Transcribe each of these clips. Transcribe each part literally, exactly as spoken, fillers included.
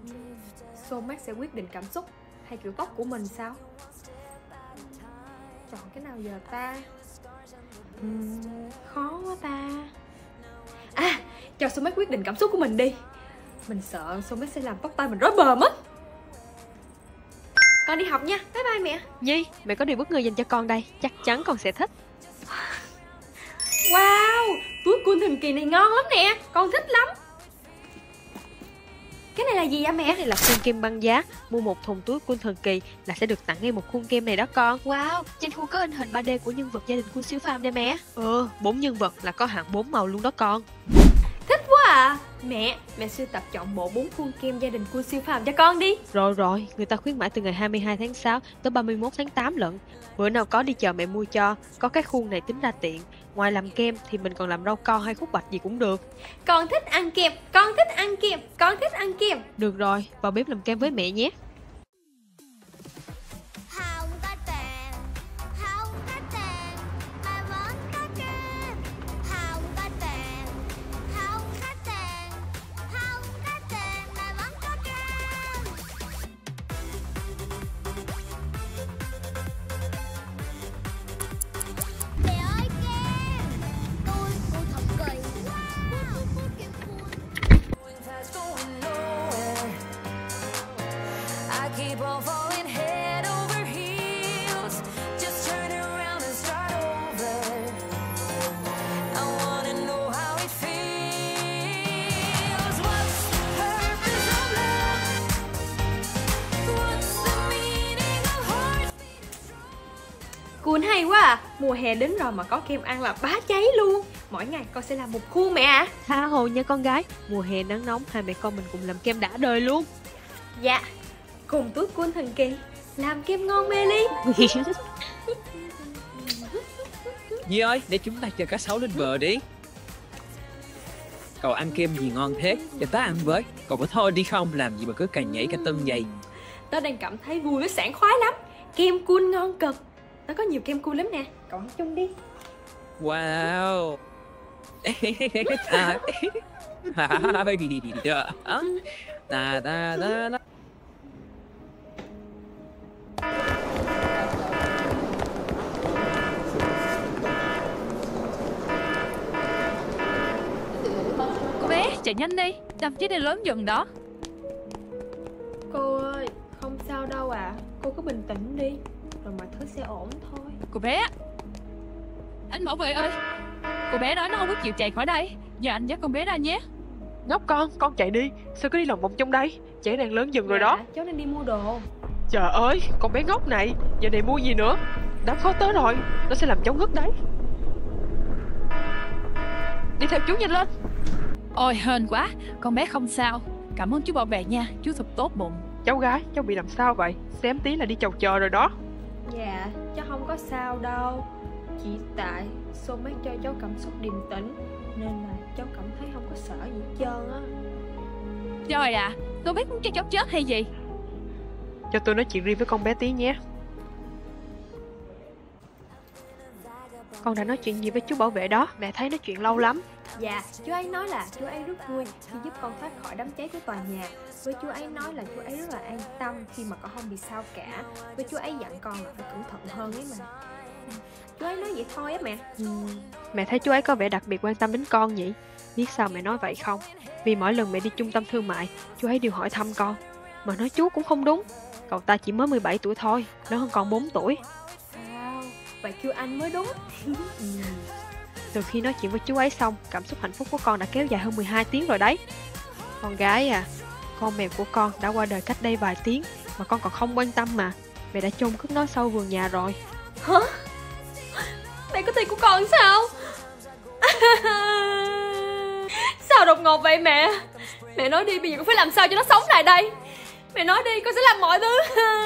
Soulmate sẽ quyết định cảm xúc hay kiểu tóc của mình sao? Chọn cái nào giờ ta? Uhm, khó quá ta. À, cho Soulmate quyết định cảm xúc của mình đi. Mình sợ Soulmate sẽ làm tóc tai mình rối bời mất. Con đi học nha, bye bye mẹ. Nhi, mẹ có điều bất ngờ dành cho con đây, chắc chắn con sẽ thích. Wow, túi cool thần kỳ này ngon lắm nè, con thích lắm. Cái này là gì vậy mẹ? Cái này là khuôn kem băng giá. Mua một thùng túi cool thần kỳ là sẽ được tặng ngay một khuôn kem này đó con. Wow, trên khuôn có in hình ba D của nhân vật gia đình cool siêu phàm đây mẹ. Ừ, bốn nhân vật là có hẳn bốn màu luôn đó con. Thích quá à. Mẹ, mẹ sưu tập chọn bộ bốn khuôn kem gia đình cool siêu phàm cho con đi. Rồi rồi, người ta khuyến mãi từ ngày hai mươi hai tháng sáu tới ba mươi mốt tháng tám lận. Bữa nào có đi chợ mẹ mua cho, có cái khuôn này tính ra tiện. Ngoài làm kem thì mình còn làm rau con hay khúc bạch gì cũng được. Con thích ăn kem, con thích ăn kem, con thích ăn kem. Được rồi, vào bếp làm kem với mẹ nhé. Keep on falling head over heels. Just turn around and start over. I wanna know how it feels. What's the purpose of love? What's the meaning of hearts beating strong? Cool hay quá à. Mùa hè đến rồi mà có kem ăn là bá cháy luôn. Mỗi ngày con sẽ làm một khuôn mẹ ạ. À. Tha hồ nha con gái. Mùa hè nắng nóng, hai mẹ con mình cùng làm kem đã đời luôn. Dạ. Cùng túi cool thần kỳ làm kem ngon mê ly. Nhi ơi, để chúng ta chờ cá sấu lên bờ đi. Cậu ăn kem gì ngon thế? Cho tớ ăn với. Cậu có thôi đi không? Làm gì mà cứ càng nhảy cả tân vậy? Tớ đang cảm thấy vui với sảng khoái lắm. Kem cool ngon cực. Tớ có nhiều kem cool lắm nè. Cậu ăn chung đi. Wow. Ta ta ta ta. Cô bé, chạy nhanh đi, đâm chết này lớn dần đó. Cô ơi, không sao đâu à. Cô cứ bình tĩnh đi, rồi mọi thứ sẽ ổn thôi. Cô bé, anh bảo vệ ơi, cô bé nói nó không có chịu chạy khỏi đây. Giờ anh dắt con bé ra nhé. Ngốc con, con chạy đi. Sao cứ đi lòng vòng trong đây? Trẻ đang lớn dần rồi Dạ, đó. cháu đang đi mua đồ. Trời ơi, con bé ngốc này. Giờ này mua gì nữa? Đám khó tới rồi, nó sẽ làm cháu ngất đấy. Đi theo chú nhanh lên. Ôi hên quá, con bé không sao. Cảm ơn chú bảo vệ nha, chú thật tốt bụng. Cháu gái, cháu bị làm sao vậy? Xém tí là đi chầu chờ rồi đó. Dạ, cháu không có sao đâu. Chỉ tại Soulmate cho cháu cảm xúc điềm tĩnh, nên là cháu cảm thấy không có sợ gì hết trơn á. Trời ạ, à, tôi biết muốn cho cháu chết hay gì? Cho tôi nói chuyện riêng với con bé tí nhé. Con đã nói chuyện gì với chú bảo vệ đó? Mẹ thấy nói chuyện lâu lắm. Dạ, chú ấy nói là chú ấy rất vui khi giúp con thoát khỏi đám cháy của tòa nhà. Với chú ấy nói là chú ấy rất là an tâm khi mà con không bị sao cả. Với chú ấy dặn con là phải cẩn thận hơn ấy mà. Chú ấy nói vậy thôi á mẹ. Ừ, mẹ thấy chú ấy có vẻ đặc biệt quan tâm đến con nhỉ? Biết sao mẹ nói vậy không? Vì mỗi lần mẹ đi trung tâm thương mại, chú ấy đều hỏi thăm con. Mà nói chú cũng không đúng. Cậu ta chỉ mới mười bảy tuổi thôi, lớn hơn con bốn tuổi. Wow, vậy kêu anh mới đúng. Ừ. Từ khi nói chuyện với chú ấy xong, cảm xúc hạnh phúc của con đã kéo dài hơn mười hai tiếng rồi đấy. Con gái à, con mèo của con đã qua đời cách đây vài tiếng mà con còn không quan tâm mà. Mẹ đã chôn cất nó sau vườn nhà rồi. Hả? Mẹ có tiền của con sao? Sao đột ngột vậy mẹ? Mẹ nói đi, bây giờ con phải làm sao cho nó sống lại đây? Mẹ nói đi, con sẽ làm mọi thứ.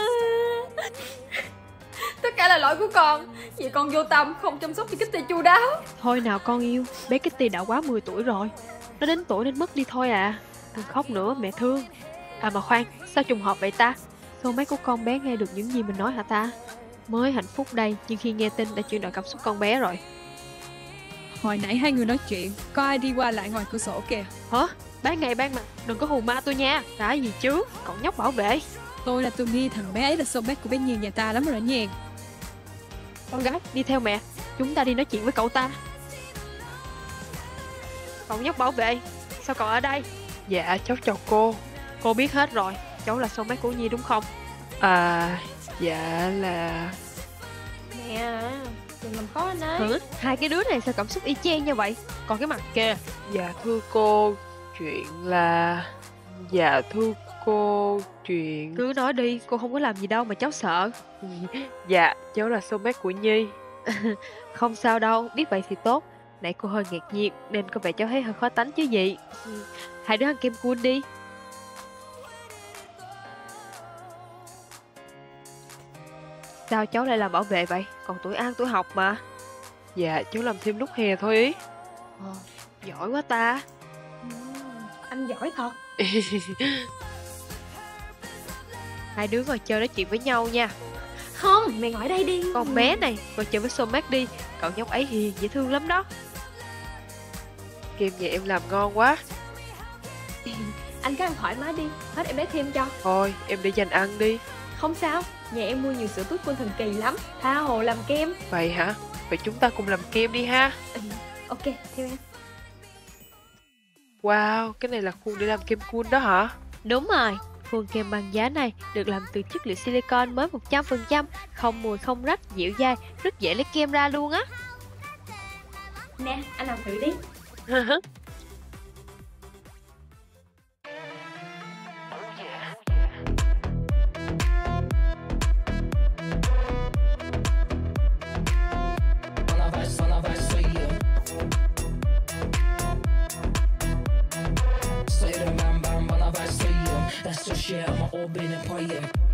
Tất cả là lỗi của con. Vì con vô tâm, không chăm sóc cho Kitty chu đáo. Thôi nào con yêu, bé Kitty đã quá mười tuổi rồi. Nó đến tuổi nên mất đi thôi à. Đừng khóc nữa, mẹ thương. À mà khoan, sao trùng hợp vậy ta? Soulmate của con bé nghe được những gì mình nói hả ta? Mới hạnh phúc đây, nhưng khi nghe tin đã chuyển đổi cảm xúc con bé rồi. Hồi nãy hai người nói chuyện, có ai đi qua lại ngoài cửa sổ kìa. Hả? Ban ngày ban mặt, đừng có hù ma tôi nha. Đã gì chứ, cậu nhóc bảo vệ. Tôi là tôi nghi thằng bé ấy là soulmate của bé Nhiên nhà ta lắm rồi đó Nhiên. Con gái, đi theo mẹ. Chúng ta đi nói chuyện với cậu ta. Cậu nhóc bảo vệ, sao cậu ở đây? Dạ, cháu chào cô. Cô biết hết rồi, cháu là soulmate của Nhi đúng không? À, dạ là... Mẹ à, đừng làm khó anh ấy. Hử? Hai cái đứa này sao cảm xúc y chang như vậy? Còn cái mặt kìa. Dạ thưa cô, chuyện là... Dạ thưa cô, chuyện... Cứ nói đi, cô không có làm gì đâu mà cháu sợ. Dạ, cháu là soulmate của Nhi. Không sao đâu, biết vậy thì tốt. Nãy cô hơi ngạc nhiên nên có vẻ cháu thấy hơi khó tánh chứ gì. Hai đứa ăn kem cool đi. Sao cháu lại làm bảo vệ vậy? Còn tuổi ăn tuổi học mà. Dạ cháu làm thêm lúc hè thôi ý. Ờ, giỏi quá ta. Ừ, anh giỏi thật. Hai đứa ngồi chơi nói chuyện với nhau nha. Không, mẹ ngồi đây đi. Con bé này, ngồi chơi với soulmate đi. Cậu nhóc ấy hiền, dễ thương lắm đó. Kem nhà em làm ngon quá. Anh cứ ăn thoải mái đi, hết em lấy thêm cho. Thôi, em để dành ăn đi. Không sao, nhà em mua nhiều sữa tút quân thần kỳ lắm. Tha hồ làm kem. Vậy hả? Vậy chúng ta cùng làm kem đi ha. Ừ, ok, theo em. Wow, cái này là khuôn để làm kem cool đó hả? Đúng rồi, khuôn kem bằng giá này được làm từ chất liệu silicon mới một trăm phần trăm, không mùi không rách, dẻo dai, rất dễ lấy kem ra luôn á. Nè, anh làm thử đi. That's just shit, I'm all been in prayer.